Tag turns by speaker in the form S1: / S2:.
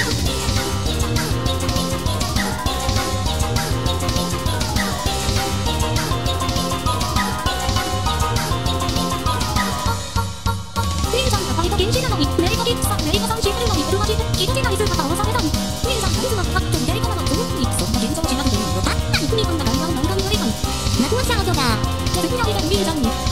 S1: 姉さんがバイト禁止なのにメリコキッズさんメリコさん知ってるのに車で気づけない姿をされたの。姉さんがいつまでたってもメリコママと思うにそんな現状しなくていいよ。あんなに踏み込んだ会話を何回もやればいい。泣くわしゃうとか。次の日が姉さんに